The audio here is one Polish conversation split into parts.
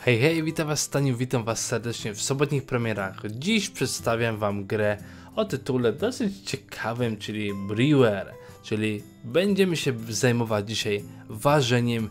Hej, hej, witam was Staniu, witam was serdecznie w sobotnich premierach. Dziś przedstawiam wam grę o tytule dosyć ciekawym, czyli Brewer, czyli będziemy się zajmować dzisiaj ważeniem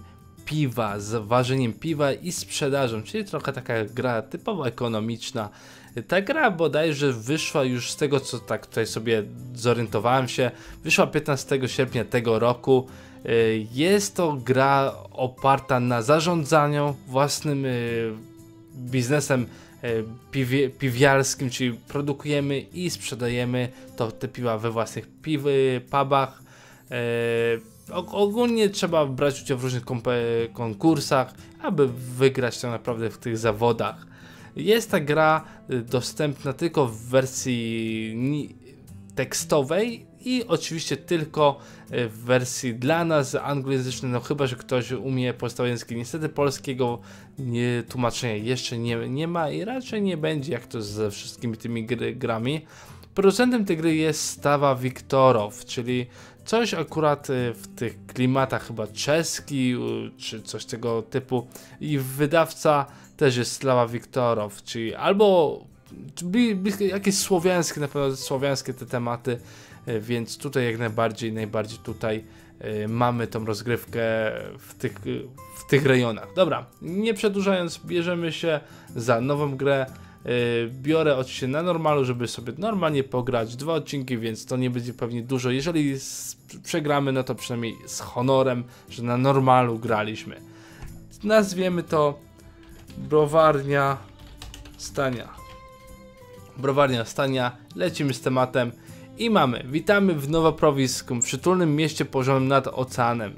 piwa i sprzedażą, czyli trochę taka gra typowo ekonomiczna. Ta gra bodajże wyszła już z tego, co tak tutaj sobie zorientowałem się, wyszła 15 sierpnia tego roku. Jest to gra oparta na zarządzaniu własnym biznesem piwiarskim, czyli produkujemy i sprzedajemy te piwa we własnych pubach. Ogólnie trzeba brać udział w różnych konkursach, aby wygrać tak naprawdę w tych zawodach. Jest ta gra dostępna tylko w wersji tekstowej i oczywiście tylko w wersji dla nas anglojęzycznej, no chyba że ktoś umie podstawowe języki. Niestety polskiego tłumaczenia jeszcze nie ma i raczej nie będzie, jak to ze wszystkimi tymi grami. Producentem tej gry jest Stawa Wiktorow, czyli coś akurat w tych klimatach chyba czeski czy coś tego typu, i wydawca też jest Stawa Wiktorow, czyli albo jakieś słowiańskie, na pewno słowiańskie te tematy, więc tutaj jak najbardziej tutaj mamy tą rozgrywkę w tych rejonach. Dobra, nie przedłużając, bierzemy się za nową grę. Biorę oczywiście na normalu, żeby sobie normalnie pograć 2 odcinki, więc to nie będzie pewnie dużo. Jeżeli przegramy, no to przynajmniej z honorem, że na normalu graliśmy. Nazwiemy to Browarnia Stania. Browarnia Stania, lecimy z tematem i witamy w Nowoprowisku, przytulnym mieście położonym nad oceanem.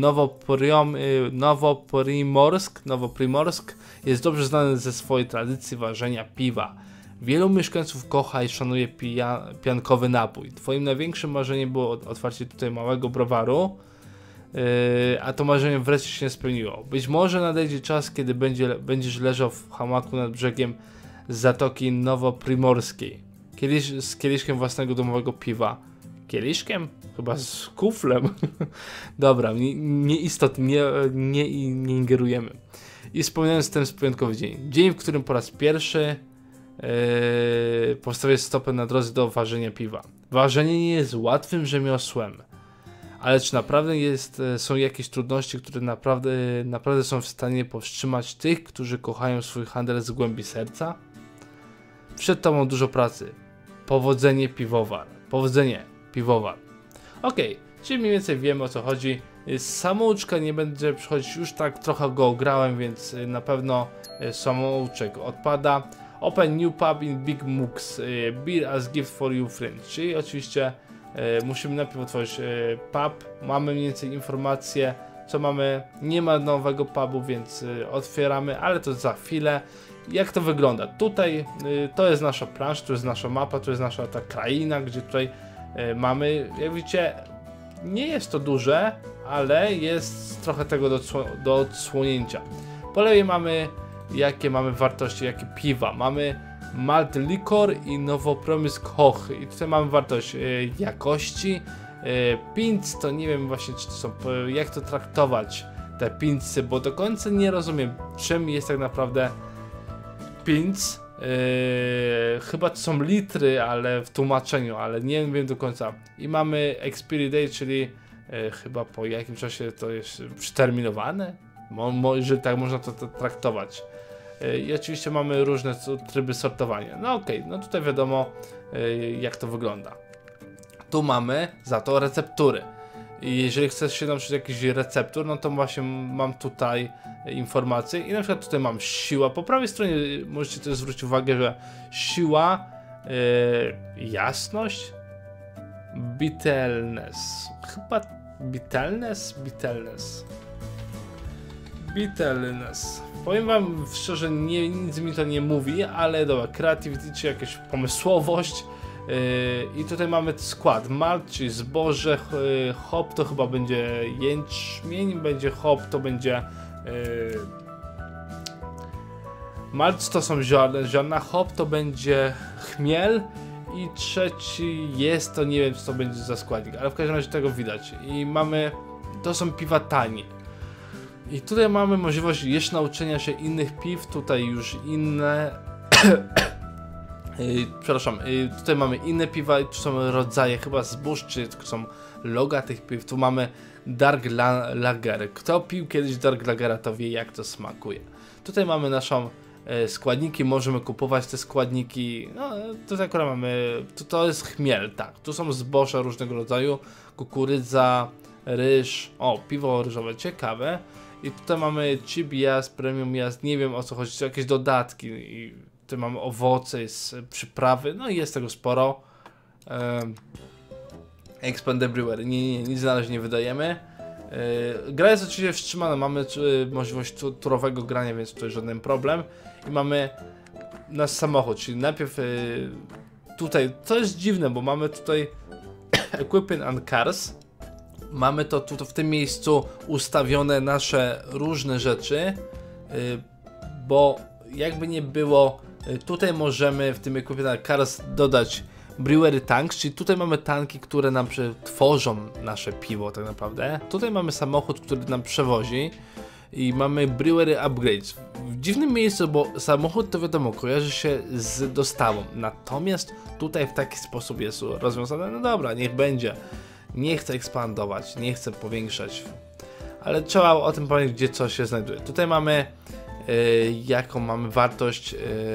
Nowoprimorsk jest dobrze znany ze swojej tradycji ważenia piwa. Wielu mieszkańców kocha i szanuje piankowy napój. Twoim największym marzeniem było otwarcie tutaj małego browaru, a to marzenie wreszcie się spełniło. Być może nadejdzie czas, kiedy będziesz leżał w hamaku nad brzegiem Zatoki Nowoprimorskiej. Z kieliszkiem własnego domowego piwa. Kieliszkiem? Chyba z kuflem. Dobra, nieistotnie, nie ingerujemy. I wspominając ten wyjątkowy dzień. Dzień, w którym po raz pierwszy postawię stopę na drodze do ważenia piwa. Ważenie nie jest łatwym rzemiosłem. Ale czy naprawdę są jakieś trudności, które naprawdę są w stanie powstrzymać tych, którzy kochają swój handel z głębi serca? Przed tobą dużo pracy. Powodzenie piwowar. Okej, czyli mniej więcej wiemy, o co chodzi. Samouczka nie będzie przychodzić, już tak trochę go grałem, więc na pewno samouczek odpada. Open new pub in Big Mooks. Beer as gift for you friend. Czyli oczywiście musimy najpierw otworzyć pub. Mamy mniej więcej informacje, co mamy. Nie ma nowego pubu, więc otwieramy, ale to za chwilę. Jak to wygląda? Tutaj to jest nasza plansza, to jest nasza mapa, to jest nasza ta kraina, gdzie tutaj mamy, jak widzicie, nie jest to duże, ale jest trochę tego do odsłonięcia. Po lewej mamy, jakie mamy wartości, jakie piwa. Mamy Malt Liquor i Nowopromysk Hoch. I tutaj mamy wartość jakości. Pints to nie wiem właśnie, czy to są, jak to traktować, te pintsy, bo do końca nie rozumiem, czym jest tak naprawdę pints. Chyba to są litry, ale w tłumaczeniu, ale nie wiem do końca. I mamy expiry date, czyli chyba po jakim czasie to jest przeterminowane. Jeżeli tak można to traktować. I oczywiście mamy różne tryby sortowania. No okej, no tutaj wiadomo jak to wygląda. Tu mamy za to receptury. I jeżeli chcesz się nauczyć jakiś receptur, no to właśnie mam tutaj informacje i na przykład tutaj mam siła. Po prawej stronie możecie też zwrócić uwagę, że siła, jasność, bitterness. Chyba bitterness. Powiem wam szczerze, nic mi to nie mówi, ale dobra, creativity czy jakaś pomysłowość. I tutaj mamy skład. Malt, czyli zboże, hop to chyba będzie jęczmień, będzie hop to będzie malt to są ziarna, hop to będzie chmiel i trzeci jest to, nie wiem co to będzie za składnik, ale w każdym razie tego widać. I mamy, to są piwa tanie. I tutaj mamy możliwość jeszcze nauczenia się innych piw, tutaj już inne... Przepraszam, tutaj mamy inne piwa, tu są rodzaje chyba zbóż, czy są loga tych piw. Tu mamy Dark Lager. Kto pił kiedyś Dark Lagera, to wie, jak to smakuje. Tutaj mamy naszą składniki, możemy kupować te składniki. No, tutaj akurat mamy, to jest chmiel, tak. Tu są zboża różnego rodzaju, kukurydza, ryż, o, piwo ryżowe, ciekawe. I tutaj mamy chip jazd, premium jazd, nie wiem o co chodzi, to jakieś dodatki. I tutaj mamy owoce, z przyprawy, no i jest tego sporo. Expand Brewer, nic na razie nie wydajemy. Gra jest oczywiście wstrzymana, mamy możliwość turowego grania, więc to jest żaden problem. I mamy nasz samochód, czyli najpierw tutaj, to jest dziwne, bo mamy tutaj Equipment and Cars. Mamy to tu w tym miejscu ustawione nasze różne rzeczy, bo jakby nie było, tutaj możemy w tym Equipment and Cars dodać Brewery Tanks, czyli tutaj mamy tanki, które nam tworzą nasze piwo tak naprawdę. Tutaj mamy samochód, który nam przewozi i mamy Brewery Upgrades. W dziwnym miejscu, bo samochód to wiadomo kojarzy się z dostawą, natomiast tutaj w taki sposób jest rozwiązane, no dobra, niech będzie. Nie chcę ekspandować, nie chcę powiększać, ale trzeba o tym powiedzieć, gdzie co się znajduje. Tutaj mamy jaką mamy wartość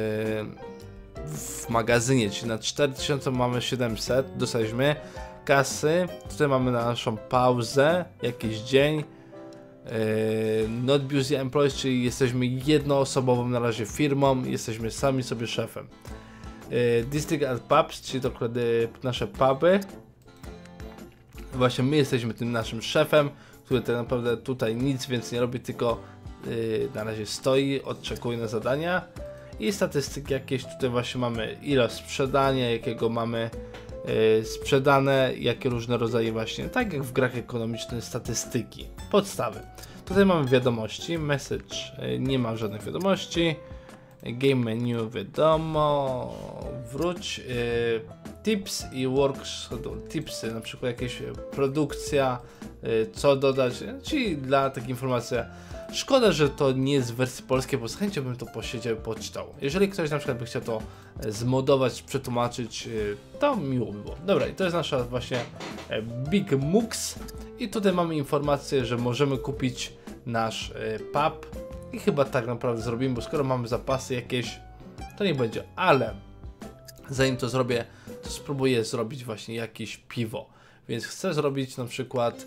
w magazynie, czyli na 4000 mamy 700, dostaliśmy kasy. Tutaj mamy naszą pauzę, jakiś dzień. Not busy employees, czyli jesteśmy jednoosobową na razie firmą, jesteśmy sami sobie szefem. District and Pubs, czyli to nasze puby. Właśnie my jesteśmy tym naszym szefem, który tak naprawdę tutaj nic więcej nie robi, tylko na razie stoi, oczekuje na zadania. I statystyki jakieś, tutaj właśnie mamy ilość sprzedania, jakiego mamy sprzedane, jakie różne rodzaje właśnie, tak jak w grach ekonomicznych, statystyki, podstawy. Tutaj mamy wiadomości, message, nie ma żadnych wiadomości, game menu wiadomo, wróć, tips i works, tipsy, na przykład jakieś produkcja, co dodać, czyli dla takiej informacji. Szkoda, że to nie jest w wersji polskiej, bo z chęcią bym to posiedział i poczytał. Jeżeli ktoś na przykład by chciał to zmodować, przetłumaczyć, to miło by było. Dobra, i to jest nasza właśnie Big Mux. I tutaj mamy informację, że możemy kupić nasz pub. I chyba tak naprawdę zrobimy, bo skoro mamy zapasy jakieś, to nie będzie. Ale zanim to zrobię, to spróbuję zrobić właśnie jakieś piwo. Więc chcę zrobić na przykład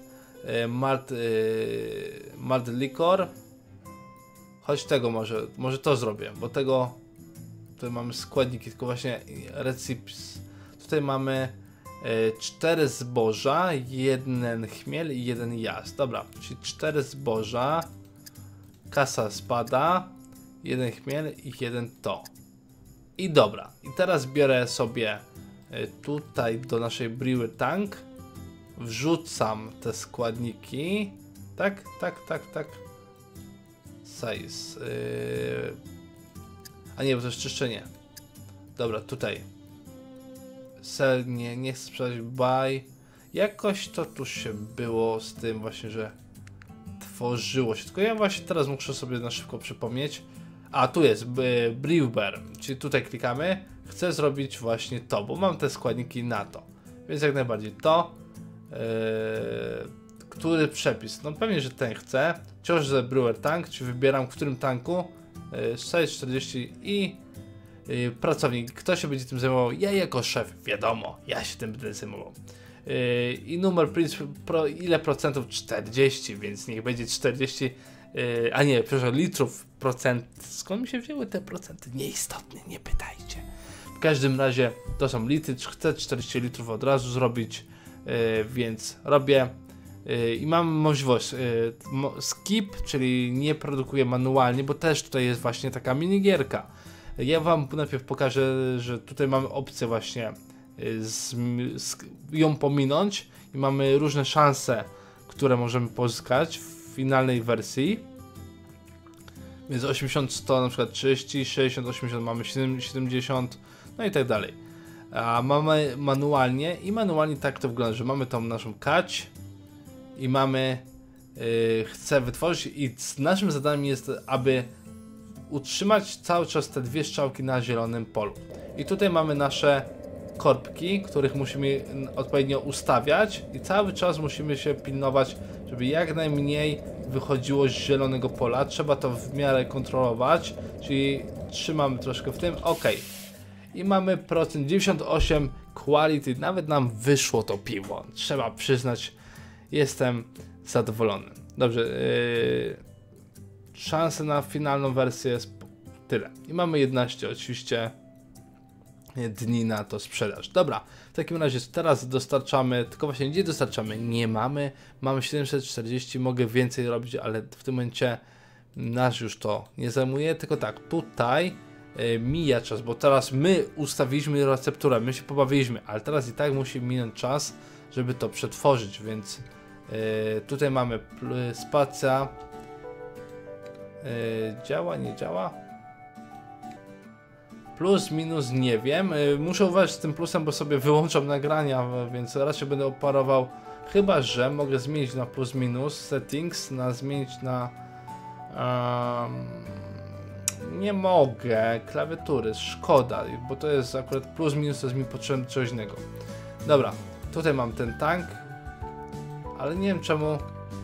malt liquor. Choć tego może to zrobię, bo tego tutaj mamy składniki, tylko właśnie recipes. Tutaj mamy 4 zboża, 1 chmiel i 1 jazd. Dobra, czyli 4 zboża, kasa spada, 1 chmiel i 1 to. I dobra, i teraz biorę sobie tutaj do naszej brewer tank, wrzucam te składniki, tak, size, a nie, bo to jest czyszczenie. Dobra, tutaj sell, nie chcę sprzedać, buy, jakoś to tu się było z tym właśnie, że tworzyło się, tylko ja właśnie teraz muszę sobie na szybko przypomnieć. A tu jest brewer, czyli tutaj klikamy, chcę zrobić właśnie to, bo mam te składniki na to, więc jak najbardziej to. Który przepis? No pewnie, że ten chcę. Wciąż ze brewer tank, czy wybieram w którym tanku. 640 i pracownik. Kto się będzie tym zajmował? Ja jako szef, wiadomo, ja się tym będę zajmował. I numer ile procentów? 40, więc niech będzie 40, a nie, przepraszam, litrów procent. Skąd mi się wzięły te procenty? Nieistotne, nie pytajcie. W każdym razie to są litry, chcę 40 litrów od razu zrobić. Więc robię i mam możliwość skip, czyli nie produkuję manualnie, bo też tutaj jest właśnie taka minigierka. Ja wam najpierw pokażę, że tutaj mamy opcję właśnie ją pominąć i mamy różne szanse, które możemy pozyskać w finalnej wersji. Więc 80, 100 na przykład 30, 60, 80 mamy 70, no i tak dalej. A mamy manualnie i manualnie tak to wygląda, że mamy tą naszą kać i mamy chcę wytworzyć i naszym zadaniem jest, aby utrzymać cały czas te 2 strzałki na zielonym polu. I tutaj mamy nasze korbki, których musimy odpowiednio ustawiać i cały czas musimy się pilnować, żeby jak najmniej wychodziło z zielonego pola. Trzeba to w miarę kontrolować, czyli trzymamy troszkę w tym, ok. I mamy procent 98 quality, nawet nam wyszło to piwo, trzeba przyznać, jestem zadowolony. Dobrze, szanse na finalną wersję jest tyle. I mamy 11 oczywiście dni na to sprzedaż. Dobra, w takim razie teraz dostarczamy, tylko właśnie gdzie dostarczamy? Nie mamy, mamy 740, mogę więcej robić, ale w tym momencie nas już to nie zajmuje, tylko tak, tutaj mija czas, bo teraz my ustawiliśmy recepturę, my się pobawiliśmy, ale teraz i tak musi minąć czas, żeby to przetworzyć, więc tutaj mamy spacja, działa, nie działa? Plus, minus, nie wiem. Muszę uważać z tym plusem, bo sobie wyłączam nagrania, więc raczej będę operował. Chyba że mogę zmienić na plus, minus, settings, zmienić na... nie mogę, klawiatury, szkoda, bo to jest akurat plus, minus, to jest mi potrzebne do czegoś innego. Dobra, tutaj mam ten tank, ale nie wiem czemu...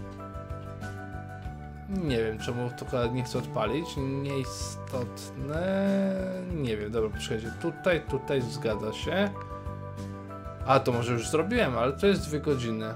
Nie wiem czemu to nie chcę odpalić, nieistotne, nie wiem, dobra, poczekajcie, tutaj zgadza się. A to może już zrobiłem, ale to jest 2 godziny.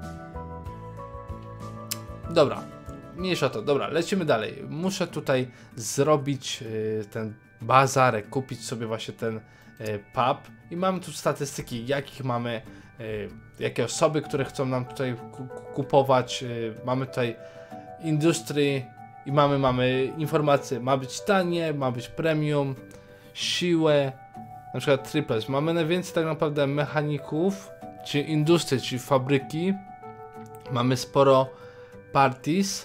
Dobra, mniejsza to, dobra, lecimy dalej. Muszę tutaj zrobić ten bazarek, kupić sobie właśnie ten pub i mamy tu statystyki, jakich mamy, jakie osoby, które chcą nam tutaj kupować, mamy tutaj industry i mamy informacje, ma być tanie, ma być premium, siłę, na przykład triples. Mamy najwięcej tak naprawdę mechaników, czyli industry, czyli fabryki. Mamy sporo parties,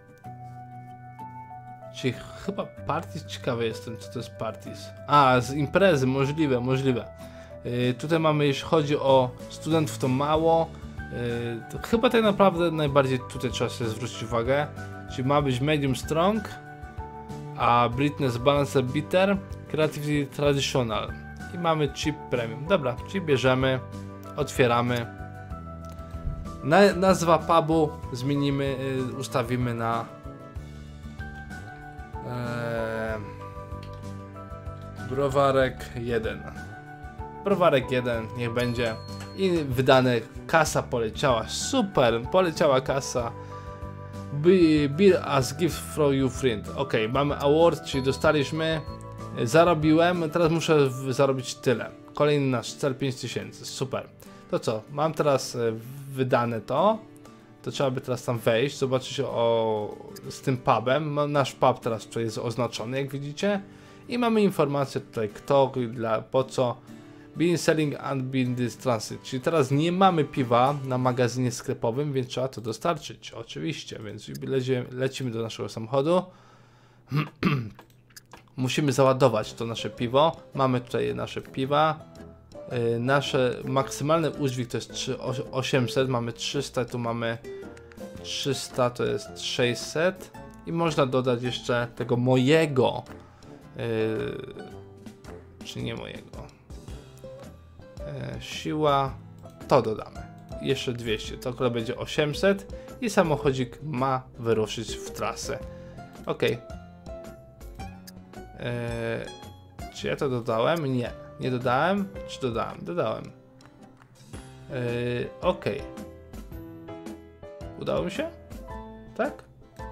czyli chyba parties, ciekawy jestem co to jest parties. A, z imprezy, możliwe. Tutaj mamy, jeśli chodzi o studentów, to mało. To chyba tak naprawdę najbardziej tutaj trzeba się zwrócić uwagę, czyli ma być medium strong, a Brightness balance bitter, creativity traditional i mamy chip premium. Dobra, czyli bierzemy, otwieramy, nazwa pubu zmienimy, ustawimy na browarek 1. Browarek 1 niech będzie. I wydane, kasa poleciała, super, poleciała kasa. Beer as gift from your friend. Ok, mamy award, czyli dostaliśmy, zarobiłem, teraz muszę zarobić tyle. Kolejny nasz cel 5000, super. To co, mam teraz wydane to trzeba by teraz tam wejść, zobaczyć z tym pubem. Nasz pub teraz tutaj jest oznaczony, jak widzicie. I mamy informację tutaj kto, po co. Been selling and been this transit, czyli teraz nie mamy piwa na magazynie sklepowym, więc trzeba to dostarczyć, oczywiście, więc lecimy do naszego samochodu. Musimy załadować to nasze piwo, mamy tutaj nasze piwa, nasze maksymalny udźwig to jest 800, mamy 300, tu mamy 300, to jest 600 i można dodać jeszcze tego mojego, czy nie mojego. Siła, to dodamy. Jeszcze 200, to akurat będzie 800 i samochodzik ma wyruszyć w trasę. Ok. Czy ja to dodałem? Nie dodałem. Czy dodałem? Dodałem. Ok. Udało mi się? Tak?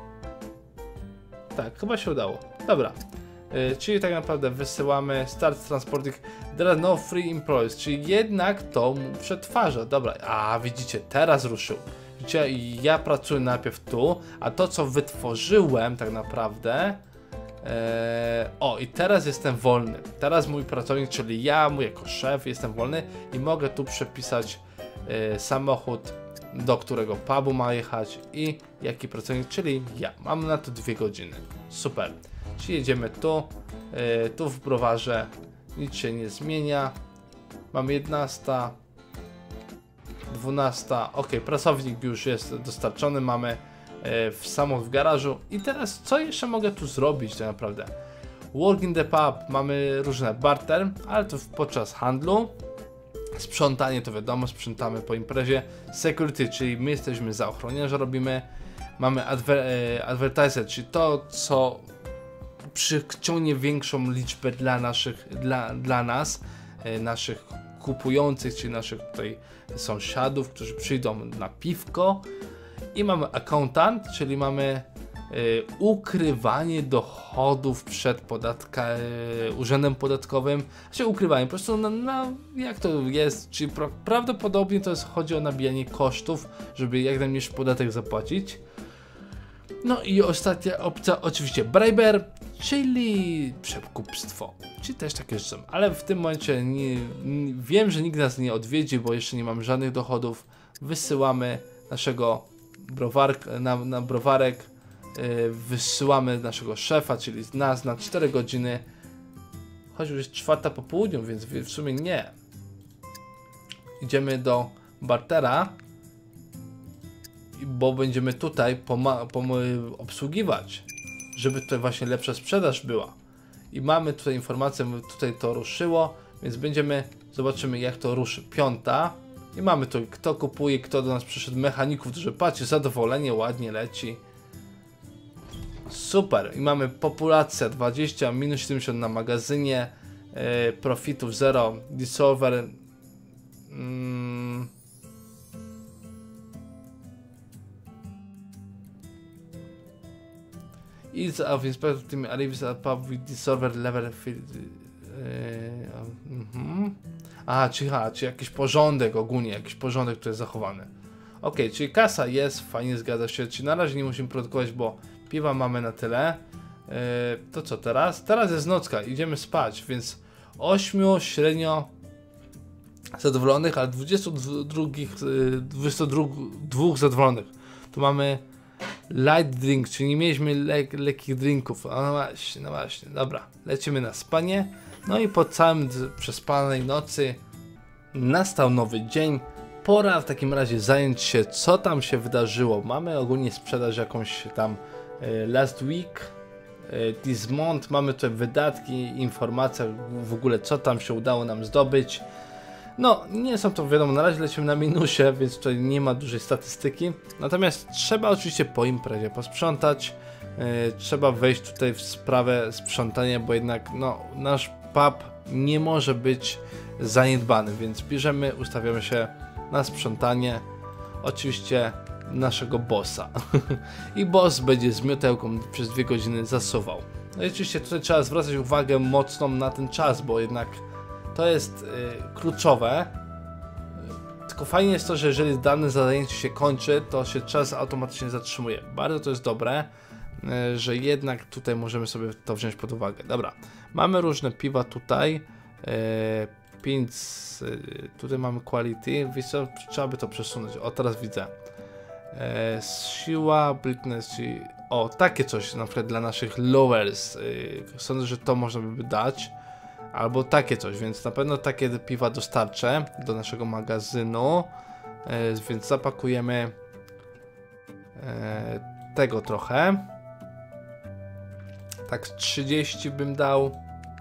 Tak, chyba się udało. Dobra. Czyli tak naprawdę wysyłamy start transporting, there are no free employees, czyli jednak to przetwarza. Dobra, a widzicie, teraz ruszył. Widzicie, ja pracuję najpierw tu, a to co wytworzyłem tak naprawdę, o i teraz jestem wolny. Teraz mój pracownik, czyli ja, mój jako szef, jestem wolny i mogę tu przepisać samochód, do którego pubu ma jechać i jaki pracownik, czyli ja. Mam na to 2 godziny. Super. Czyli jedziemy tu w browarze, nic się nie zmienia. Mamy 11, 12, ok, pracownik już jest dostarczony, mamy w garażu. I teraz co jeszcze mogę tu zrobić tak naprawdę? Work in the pub, mamy różne barter, ale to podczas handlu. Sprzątanie to wiadomo, sprzątamy po imprezie. Security, czyli my jesteśmy za ochroniarza, robimy. Mamy advertiser, czyli to co przyciągnie większą liczbę dla nas, naszych kupujących, czyli naszych tutaj sąsiadów, którzy przyjdą na piwko. I mamy accountant, czyli mamy ukrywanie dochodów przed urzędem podatkowym, znaczy ukrywanie, po prostu jak to jest, czyli prawdopodobnie to chodzi o nabijanie kosztów, żeby jak najmniejszy podatek zapłacić. No i ostatnia opcja, oczywiście briber, czyli przekupstwo, czyli też takie rzeczy, ale w tym momencie wiem, że nikt nas nie odwiedzi, bo jeszcze nie mamy żadnych dochodów. Wysyłamy naszego na browarek, wysyłamy naszego szefa, czyli nas na 4 godziny, choć już jest 4 po południu, więc w sumie nie. Idziemy do bartera, bo będziemy tutaj obsługiwać, żeby tutaj właśnie lepsza sprzedaż była. I mamy tutaj informację, tutaj to ruszyło, więc zobaczymy jak to ruszy. 5. I mamy tu kto kupuje, kto do nas przyszedł, mechaników, którzy patrzcie, zadowolenie, ładnie leci. Super. I mamy populacja 20, minus 70 na magazynie, profitów 0, dissolver. Is of inspector team arrives at pub with dissolver level czyli jakiś porządek ogólnie, jakiś porządek, który jest zachowany. Ok, czyli kasa jest, fajnie, zgadza się, czyli na razie nie musimy produkować, bo piwa mamy na tyle. To co teraz? Teraz jest nocka, idziemy spać, więc 8 średnio zadowolonych, ale 22 zadowolonych. Tu mamy light drink, czyli nie mieliśmy lekkich drinków. No właśnie, dobra, lecimy na spanie. No i po całym przespanej nocy nastał nowy dzień. Pora w takim razie zająć się, co tam się wydarzyło. Mamy ogólnie sprzedaż jakąś tam last week, this month, mamy tutaj wydatki, informacje w ogóle co tam się udało nam zdobyć. No, nie są to wiadomo, na razie lecimy na minusie, więc tutaj nie ma dużej statystyki. Natomiast trzeba oczywiście po imprezie posprzątać, trzeba wejść tutaj w sprawę sprzątania, bo jednak no, nasz pub nie może być zaniedbany, więc bierzemy, ustawiamy się na sprzątanie, oczywiście naszego bossa. I boss będzie z miotełką przez 2 godziny zasuwał. No i oczywiście tutaj trzeba zwracać uwagę mocną na ten czas, bo jednak to jest kluczowe. Tylko fajnie jest to, że jeżeli dane zadanie się kończy, to się czas automatycznie zatrzymuje. Bardzo to jest dobre, że jednak tutaj możemy sobie to wziąć pod uwagę. Dobra, mamy różne piwa tutaj. 5, tutaj mamy quality, wiesz co, trzeba by to przesunąć. O, teraz widzę. Siła, brightness, czyli o, takie coś na przykład dla naszych lowers. Sądzę, że to można by dać. Albo takie coś, więc na pewno takie piwa dostarczę do naszego magazynu. Więc zapakujemy tego trochę. Tak 30 bym dał.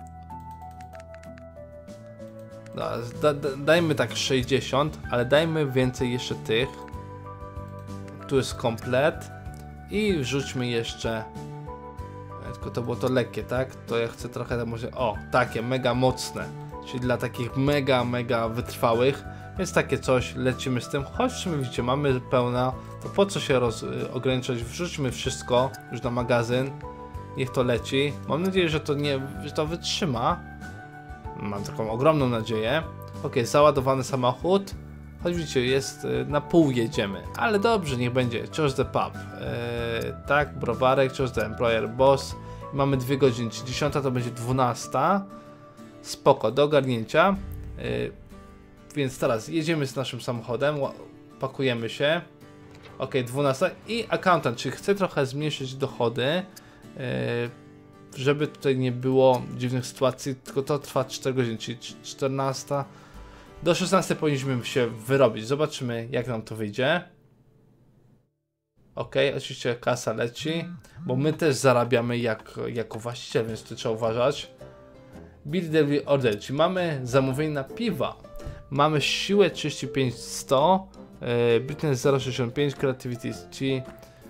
Dajmy tak 60, ale dajmy więcej jeszcze tych. Tu jest komplet. I wrzućmy jeszcze. Tylko to było to lekkie, tak? To ja chcę trochę tam może. O, takie mega mocne. Czyli dla takich mega wytrwałych. Więc takie coś, lecimy z tym. Choć w sumie widzicie, mamy pełna. To po co się ograniczać? Wrzućmy wszystko już na magazyn. Niech to leci. Mam nadzieję, że to wytrzyma. Mam taką ogromną nadzieję. Ok, załadowany samochód. Choć widzicie, jest na pół jedziemy. Ale dobrze, niech będzie. Choose the pub. Tak, browarek, choose the employer, boss. Mamy 2 godziny, czyli 10 to będzie 12. Spoko, do ogarnięcia. Więc teraz jedziemy z naszym samochodem. Pakujemy się. Ok, 12. I accountant, czyli chcę trochę zmniejszyć dochody. Żeby tutaj nie było dziwnych sytuacji, tylko to trwa 4 godziny, czyli 14. Do 16 powinniśmy się wyrobić. Zobaczymy, jak nam to wyjdzie. Ok, oczywiście kasa leci, bo my też zarabiamy jako właściciel, więc to trzeba uważać. Bill Delivery Order, czyli mamy zamówienie na piwa. Mamy siłę 35-100, Brightness 0,65, Creativity czyli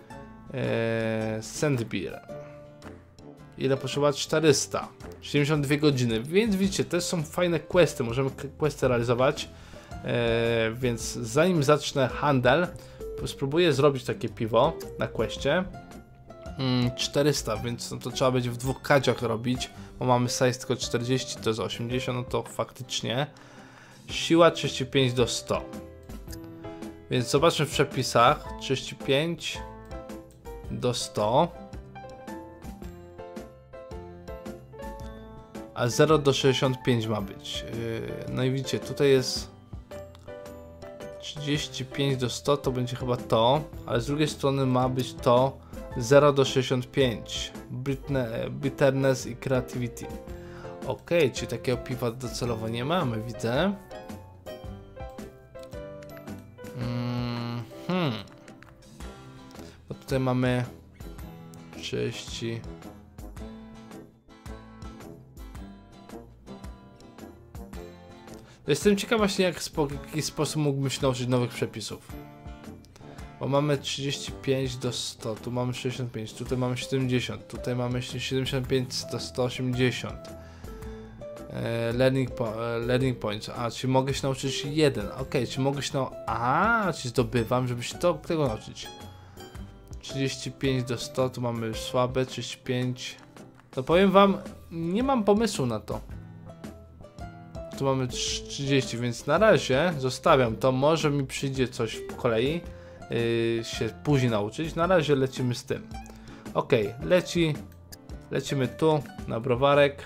Sand Beer. Ile potrzeba? 400. 72 godziny, więc widzicie, też są fajne questy, możemy questy realizować. Więc zanim zacznę handel, spróbuję zrobić takie piwo na questie. 400, więc no to trzeba będzie w 2 kadziach robić, bo mamy size tylko 40, to jest 80, no to faktycznie. Siła 35 do 100. Więc zobaczmy w przepisach. 35 do 100. A 0 do 65 ma być. No i widzicie, tutaj jest 35 do 100, to będzie chyba to, ale z drugiej strony ma być to 0 do 65. Bitterness i Creativity. Ok, czyli takiego piwa docelowo nie mamy, widzę. Bo tutaj mamy 30. Jestem ciekaw właśnie w jaki sposób mógłbym się nauczyć nowych przepisów. Bo mamy 35 do 100, tu mamy 65, tutaj mamy 70, tutaj mamy 75 do 180. Learning points, czyli mogę się nauczyć 1, ok, czy mogę się czyli zdobywam, żeby się tego nauczyć. 35 do 100, tu mamy słabe, 35, to powiem wam, nie mam pomysłu na to. Tu mamy 30, więc na razie zostawiam to, może mi przyjdzie coś po kolei, się później nauczyć, na razie lecimy z tym. Ok, lecimy tu, na browarek.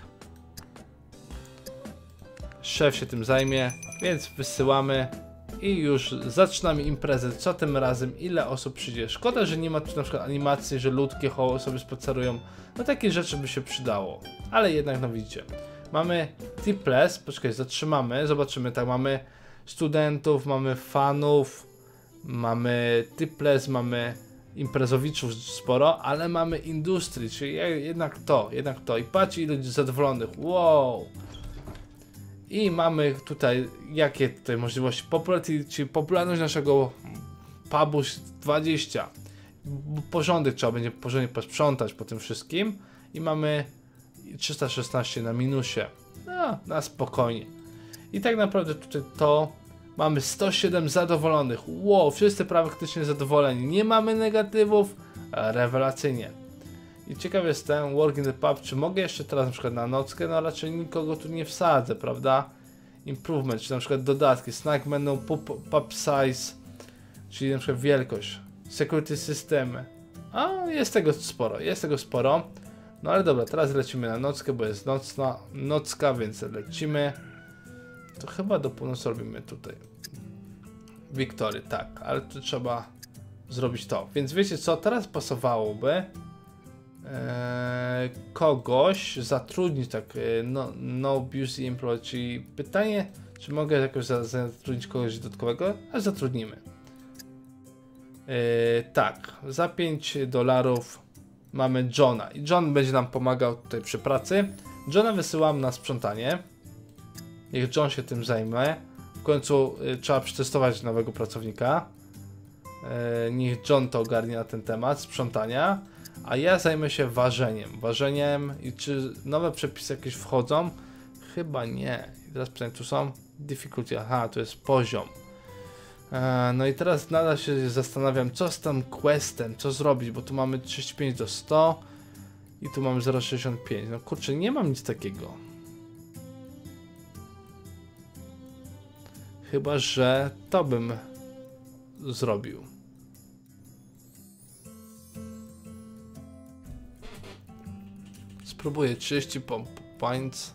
Szef się tym zajmie, więc wysyłamy i już zaczynamy imprezę. Co tym razem, ile osób przyjdzie. Szkoda, że nie ma tu na przykład animacji, że ludkie sobie spacerują. No takie rzeczy by się przydało, ale jednak no widzicie. Mamy tipless, poczekaj, zatrzymamy, zobaczymy, tak, mamy studentów, mamy fanów, mamy tipless, mamy imprezowiczów sporo, ale mamy industrii, czyli jednak to. I patrzcie, ile ludzi zadowolonych, wow! I mamy tutaj, jakie tutaj możliwości, czyli popularność naszego pubu 20. Porządek trzeba będzie porządnie posprzątać po tym wszystkim i mamy 316 na minusie, no, na spokojnie. I tak naprawdę tutaj to mamy 107 zadowolonych, wow, wszyscy praktycznie zadowoleni, nie mamy negatywów, rewelacyjnie. I ciekaw jestem, work in the pub, czy mogę jeszcze teraz na przykład na nockę, no raczej nikogo tu nie wsadzę, prawda? Improvement, czy na przykład dodatki, snack menu, pub size, czyli na przykład wielkość, security systemy, jest tego sporo. No ale dobra, teraz lecimy na nockę, bo jest nocka, więc lecimy. To chyba do północy robimy tutaj. Wiktory, tak, ale tu trzeba zrobić to. Więc wiecie co, teraz pasowałoby kogoś zatrudnić, tak, no busy employee, czyli pytanie, czy mogę jakoś zatrudnić kogoś dodatkowego, a zatrudnimy. Tak, za $5 mamy Johna i John będzie nam pomagał tutaj przy pracy. Johna wysyłam na sprzątanie. Niech John się tym zajmie. W końcu trzeba przetestować nowego pracownika. Niech John to ogarnie na ten temat sprzątania. A ja zajmę się ważeniem i czy nowe przepisy jakieś wchodzą? Chyba nie. I teraz pytanie, tu są difficulty, to jest poziom. No i teraz nadal się zastanawiam, co z tym questem, co zrobić, bo tu mamy 35 do 100 i tu mamy 0,65. No kurczę, nie mam nic takiego. Chyba że to bym zrobił. Spróbuję 30 points.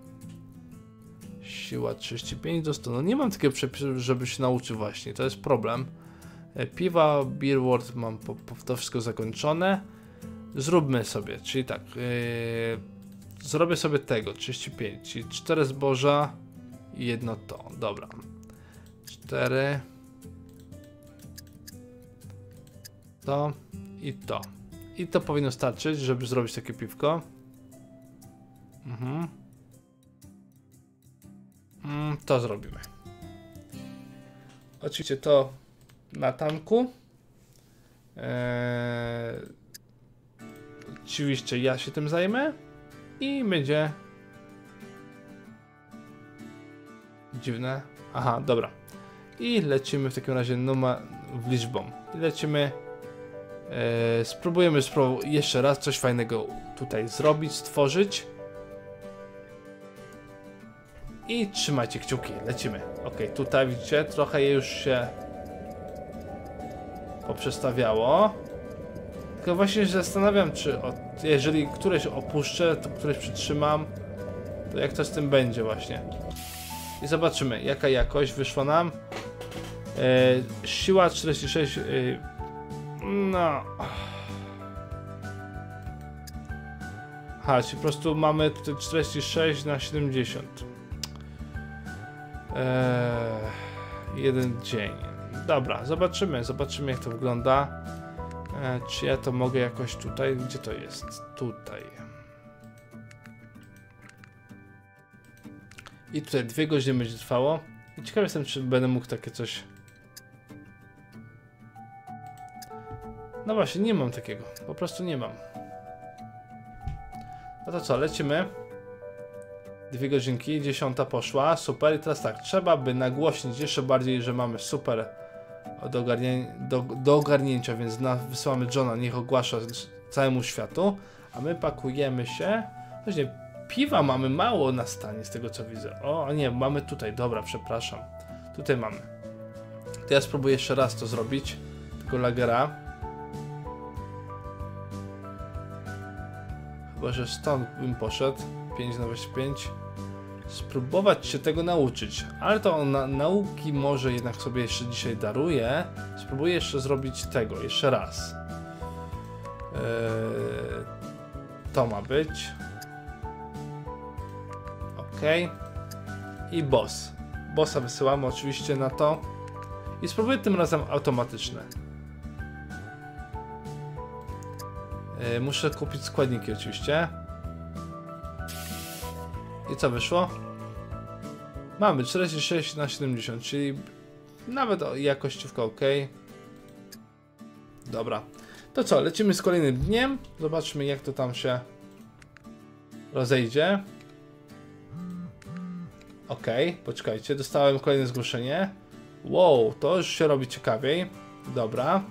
Siła 35 do 100. No nie mam takiego przepisu, żeby się nauczyć właśnie. To jest problem. Piwa, beer world mam to wszystko zakończone. Zróbmy sobie, czyli tak. Zrobię sobie tego 35, czyli 4 zboża i jedno to. Dobra. 4. To i to. I to powinno starczyć, żeby zrobić takie piwko. To zrobimy. Oczywiście to na tanku. Oczywiście ja się tym zajmę. I będzie... Dziwne. Aha, dobra. I lecimy w takim razie w liczbą. I lecimy. Spróbujemy jeszcze raz coś fajnego tutaj zrobić, stworzyć. I trzymajcie kciuki, lecimy. Ok, tutaj widzicie, trochę je już się poprzestawiało. Tylko właśnie się zastanawiam, czy jeżeli któreś opuszczę, to któreś przytrzymam, to jak to z tym będzie właśnie. I zobaczymy, jaka jakość wyszła nam. Siła 46. No. Aha, czyli po prostu mamy tutaj 46 na 70. Jeden dzień. Dobra, zobaczymy jak to wygląda. Czy ja to mogę jakoś tutaj? Gdzie to jest? Tutaj. I tutaj 2 godziny będzie trwało. I ciekawy jestem, czy będę mógł takie coś... No właśnie, nie mam takiego. Po prostu nie mam. No to co, lecimy. 2 godzinki, 10 poszła, super. I teraz tak, trzeba by nagłośnić jeszcze bardziej, że mamy super do ogarnięcia, więc wysyłamy Johna, niech ogłasza całemu światu, a my pakujemy się. Właśnie piwa mamy mało na stanie z tego co widzę. O nie, mamy tutaj, dobra, przepraszam. Tutaj mamy. To ja spróbuję jeszcze raz to zrobić, tego lagera. Chyba, że stąd bym poszedł. 5 na 25. Spróbować się tego nauczyć, ale to nauki może jednak sobie jeszcze dzisiaj daruję. Spróbuję jeszcze zrobić tego, jeszcze raz. To ma być. Ok. I boss. Bossa wysyłamy oczywiście na to. I spróbuję tym razem automatyczne. Muszę kupić składniki oczywiście. I co wyszło? Mamy 46 na 70, czyli nawet jakościówka ok. Dobra. To co, lecimy z kolejnym dniem. Zobaczmy jak to tam się rozejdzie. Ok, poczekajcie, dostałem kolejne zgłoszenie. Wow, to już się robi ciekawiej. Dobra.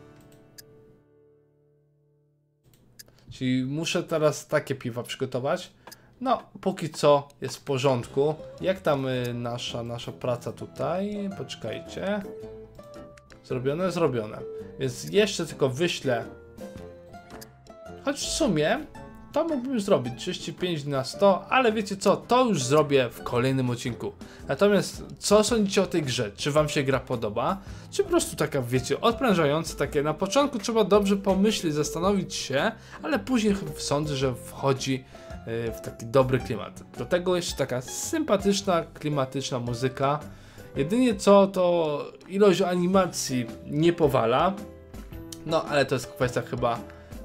Czyli muszę teraz takie piwa przygotować. No, póki co jest w porządku. Jak tam nasza praca tutaj? Poczekajcie. Zrobione? Zrobione. Więc jeszcze tylko wyślę. Choć w sumie to mógłbym już zrobić 35 na 100, ale wiecie co? To już zrobię w kolejnym odcinku. Natomiast co sądzicie o tej grze? Czy wam się gra podoba? Czy po prostu taka, wiecie, odprężająca, takie na początku trzeba dobrze pomyśleć, zastanowić się, ale później sądzę, że wchodzi w taki dobry klimat. Do tego jeszcze taka sympatyczna, klimatyczna muzyka. Jedynie co, to ilość animacji nie powala. No, ale to jest kwestia chyba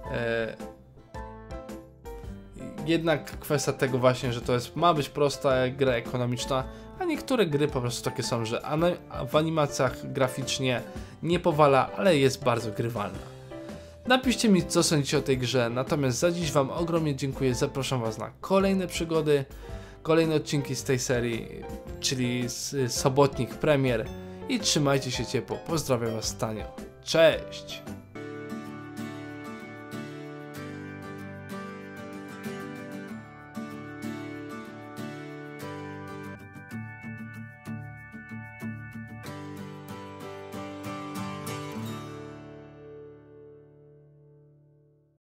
jednak kwestia tego właśnie, że to ma być prosta gra ekonomiczna, a niektóre gry po prostu takie są, że w animacjach graficznie nie powala, ale jest bardzo grywalna. Napiszcie mi, co sądzicie o tej grze, natomiast za dziś wam ogromnie dziękuję, zapraszam was na kolejne przygody, kolejne odcinki z tej serii, czyli z sobotnich premier i trzymajcie się ciepło, pozdrawiam was Tanio, cześć!